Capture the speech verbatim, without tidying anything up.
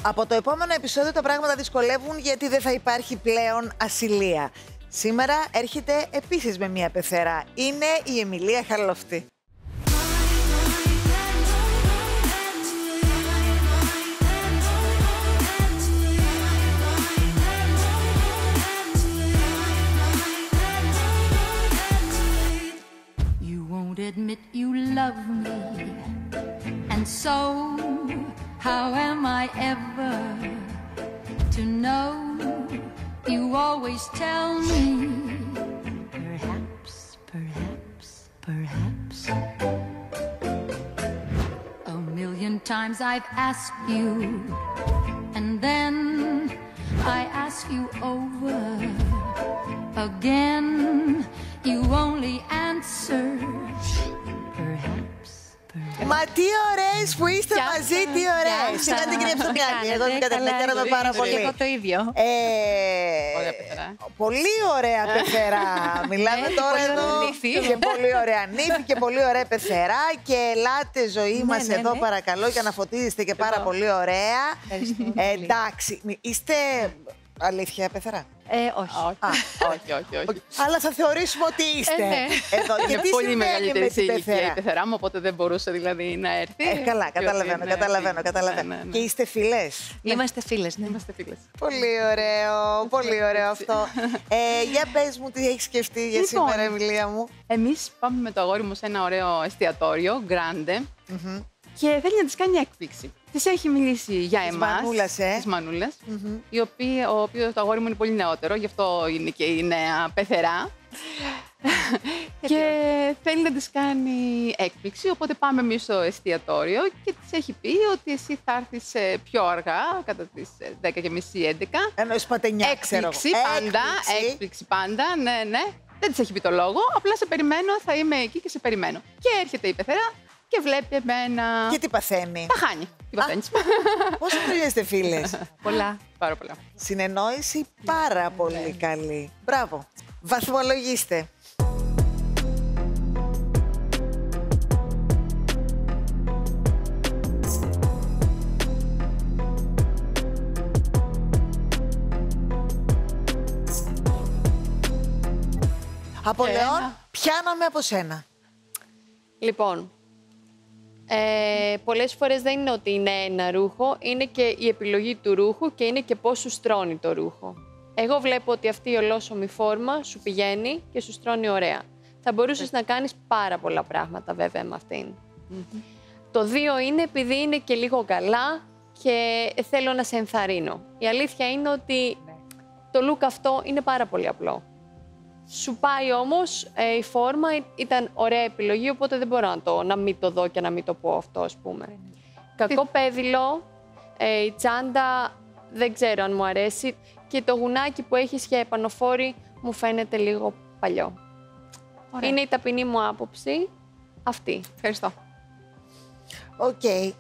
Από το επόμενο επεισόδιο τα πράγματα δυσκολεύουν γιατί δεν θα υπάρχει πλέον ασυλία. Σήμερα έρχεται επίσης με μία πεθερά. Είναι η Εμιλία Χαρλοφτή. Admit you love me, and so how am I ever to know? You always tell me, perhaps, perhaps, perhaps. A million times I've asked you, and then I ask you over again. You only answer, perhaps, perhaps. Μα τι ωραίες που είστε μαζί, τι ωραίες. Τι κάνετε, κυρία Ψωμιάκη? Εγώ την κατευθύνω πάρα πολύ. Εγώ το ίδιο. Ωραία πεθερά. Πολύ ωραία πεθερά. Μιλάμε τώρα εδώ. Και πολύ ωραία νύφη και πολύ ωραία πεθερά. Και ελάτε, ζωή μας εδώ, παρακαλώ, για να φωτίζεστε και πάρα πολύ ωραία. Εντάξει, είστε αλήθεια πεθερά? Ε, όχι. Α, όχι, όχι, όχι. Αλλά θα θεωρήσουμε ότι είστε ε, ναι. εδώ. Και είναι τι πολύ μεγαλύτερη σε ηλικία η πεθερά? πεθερά μου, οπότε δεν μπορούσε δηλαδή να έρθει. Ε, καλά, καταλαβαίνω, ναι, καταλαβαίνω, ναι, καταλαβαίνω. ναι, ναι. Και είστε φιλές? Είμαστε φίλες, ναι. Είμαστε φίλες. Πολύ ωραίο, πολύ ωραίο αυτό. Ε, για πες μου τι έχεις σκεφτεί για Λοιπόν, σήμερα, Εμιλία μου. Εμείς πάμε με το αγόρι μου σε ένα ωραίο εστιατόριο, Grande, Mm-hmm. και θέλει να της κάνει έκπληξη. Της έχει μιλήσει για Της εμάς. Μανούλας, ε. Της Μανούλας, Mm-hmm. η οποία, ο οποίος το αγόρι μου είναι πολύ νεότερο, γι' αυτό είναι και η νέα πεθερά. Και θέλει να της κάνει έκπληξη, οπότε πάμε εμείς στο εστιατόριο και της έχει πει ότι εσύ θα έρθεις ε, πιο αργά, κατά τις δέκα και μισή έντεκα. Εννοείς πατενιά, ξέρω εγώ. Έκπληξη πάντα, Έκπληξη. έκπληξη πάντα, ναι, ναι. Δεν της έχει πει το λόγο, απλά σε περιμένω, θα είμαι εκεί και σε περιμένω. Και έρχεται η πεθερά και βλέπει εμένα. Και τι παθαίνει? Τα χάνει. Τι παθαίνεις? Πόσο χρόνια είστε φίλες? Πολλά. Πάρα πολλά. Συνεννόηση πάρα πολύ καλή. Μπράβο. Βαθμολογήστε. Απολεόν, πιάνομαι από σένα. Λοιπόν, ε, πολλές φορές δεν είναι ότι είναι ένα ρούχο, είναι και η επιλογή του ρούχου και είναι και πώς σου στρώνει το ρούχο. Εγώ βλέπω ότι αυτή η ολόσωμη φόρμα σου πηγαίνει και σου στρώνει ωραία. Θα μπορούσες να κάνεις πάρα πολλά πράγματα βέβαια με αυτήν. Mm-hmm. Το δύο είναι επειδή είναι και λίγο καλά και θέλω να σε ενθαρρύνω. Η αλήθεια είναι ότι το look αυτό είναι πάρα πολύ απλό. Σου πάει όμως, ε, η φόρμα ήταν ωραία επιλογή, οπότε δεν μπορώ να, το, να μην το δω και να μην το πω αυτό, ας πούμε. Κακό πέδιλο, ε, η τσάντα δεν ξέρω αν μου αρέσει και το γουνάκι που έχεις για επανοφόρη μου φαίνεται λίγο παλιό. Ωραία. Είναι η ταπεινή μου άποψη αυτή. Ευχαριστώ. Οκ.